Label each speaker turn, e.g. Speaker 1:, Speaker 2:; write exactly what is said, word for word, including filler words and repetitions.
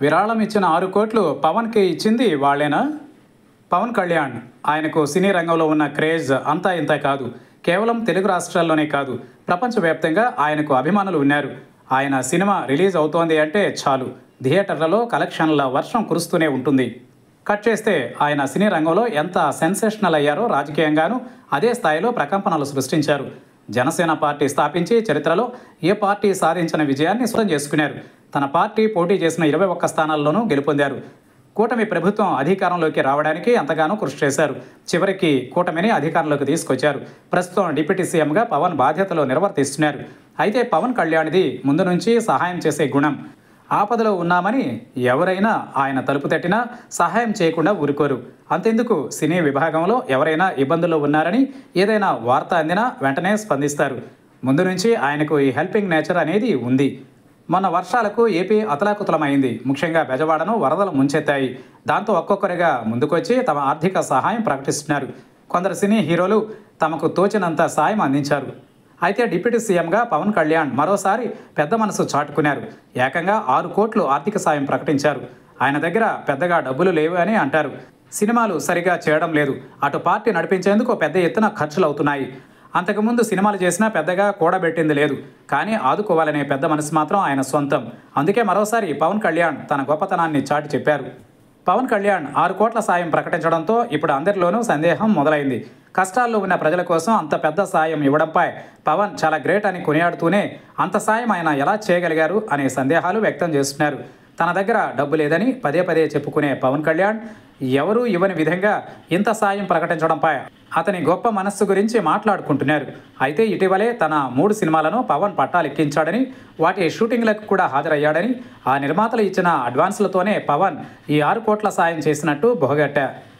Speaker 1: విరాళం ఇచ్చిన ఆరు కోట్లు పవన్కి ఇచ్చింది వాళ్ళేనా? పవన్ కళ్యాణ్ ఆయనకు సినీ రంగంలో ఉన్న క్రేజ్ అంతా ఇంత కాదు. కేవలం తెలుగు రాష్ట్రాల్లోనే కాదు, ప్రపంచవ్యాప్తంగా ఆయనకు అభిమానులు ఉన్నారు. ఆయన సినిమా రిలీజ్ అవుతోంది అంటే చాలు, థియేటర్లలో కలెక్షన్ల వర్షం కురుస్తూనే ఉంటుంది. కట్ చేస్తే ఆయన సినీ రంగంలో ఎంత సెన్సేషనల్ అయ్యారో రాజకీయంగానూ అదే స్థాయిలో ప్రకంపనలు సృష్టించారు. జనసేన పార్టీ స్థాపించి చరిత్రలో ఏ పార్టీ సాధించిన విజయాన్ని సొంతం చేసుకున్నారు. తన పార్టీ పోటీ చేసిన ఇరవై ఒక్క స్థానాల్లోనూ గెలుపొందారు. కూటమి ప్రభుత్వం అధికారంలోకి రావడానికి ఎంతగానో కృషి చేశారు. చివరికి కూటమిని అధికారంలోకి తీసుకొచ్చారు. ప్రస్తుతం డిప్యూటీ సీఎంగా పవన్ బాధ్యతలు నిర్వర్తిస్తున్నారు. అయితే పవన్ కళ్యాణ్ది ముందు నుంచి సహాయం చేసే గుణం. ఆపదలో ఉన్నామని ఎవరైనా ఆయన తలుపు తట్టినా సహాయం చేయకుండా ఊరుకోరు. అంతెందుకు, సినీ విభాగంలో ఎవరైనా ఇబ్బందుల్లో ఉన్నారని ఏదైనా వార్త అందినా వెంటనే స్పందిస్తారు. ముందు నుంచి ఆయనకు ఈ హెల్పింగ్ నేచర్ అనేది ఉంది. మొన్న వర్షాలకు ఏపీ అతలాకుతలమైంది. ముఖ్యంగా బెజవాడను వరదలు ముంచెత్తాయి. దాంతో ఒక్కొక్కరిగా ముందుకొచ్చి తమ ఆర్థిక సహాయం ప్రకటిస్తున్నారు. కొందరు సినీ హీరోలు తమకు తోచినంత సాయం అందించారు. అయితే డిప్యూటీ సీఎంగా పవన్ కళ్యాణ్ మరోసారి పెద్ద మనసు చాటుకున్నారు. ఏకంగా ఆరు కోట్లు ఆర్థిక సాయం ప్రకటించారు. ఆయన దగ్గర పెద్దగా డబ్బులు లేవు అని అంటారు. సినిమాలు సరిగా చేయడం లేదు, అటు పార్టీ నడిపించేందుకు పెద్ద ఎత్తున ఖర్చులు అవుతున్నాయి. అంతకుముందు సినిమాలు చేసినా పెద్దగా కూడబెట్టింది లేదు. కానీ ఆదుకోవాలనే పెద్ద మనసు మాత్రం ఆయన సొంతం. అందుకే మరోసారి పవన్ కళ్యాణ్ తన గొప్పతనాన్ని చాటి చెప్పారు. పవన్ కళ్యాణ్ ఆరు కోట్ల సాయం ప్రకటించడంతో ఇప్పుడు అందరిలోనూ సందేహం మొదలైంది. కష్టాల్లో ఉన్న ప్రజల కోసం అంత పెద్ద సాయం ఇవ్వడంపై పవన్ చాలా గ్రేట్ అని కొనియాడుతూనే అంత సాయం ఆయన ఎలా చేయగలిగారు అనే సందేహాలు వ్యక్తం చేస్తున్నారు. తన దగ్గర డబ్బు లేదని పదే పదే చెప్పుకునే పవన్ కళ్యాణ్ ఎవరూ ఇవ్వని విధంగా ఇంత సాయం ప్రకటించడంపై అతని గొప్ప మనస్సు గురించి మాట్లాడుకుంటున్నారు. అయితే ఇటీవలే తన మూడు సినిమాలను పవన్ పట్టాలెక్కించాడని, వాటి షూటింగ్లకు కూడా హాజరయ్యాడని, ఆ నిర్మాతలు ఇచ్చిన అడ్వాన్సులతోనే పవన్ ఈ ఆరు కోట్ల సాయం చేసినట్టు బొహగట్టా.